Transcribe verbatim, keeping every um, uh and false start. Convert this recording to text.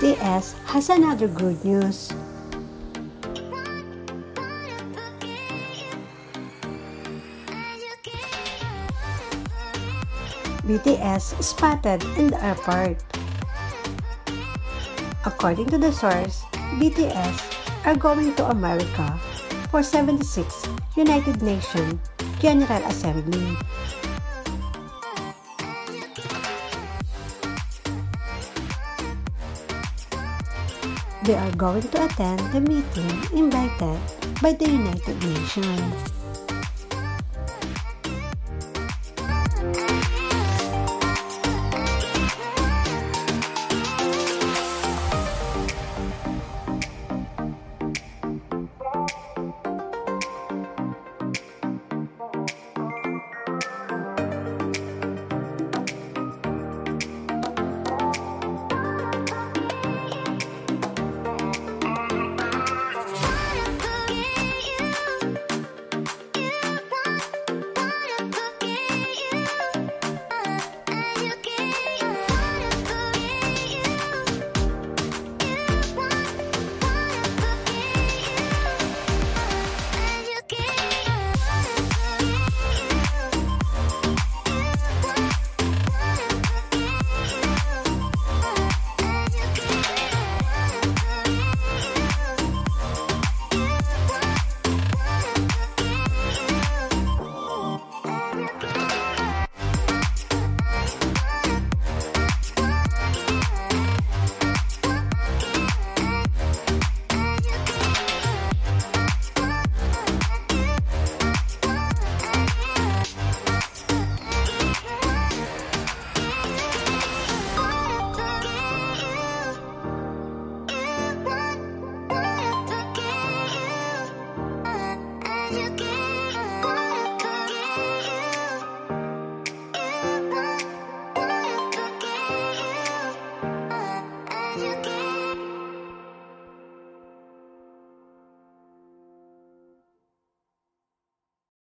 T S has another good news. B T S spotted in the airport. According to the source, B T S are going to America for seventy-sixth United Nations General Assembly. They are going to attend the meeting invited by the United Nations. You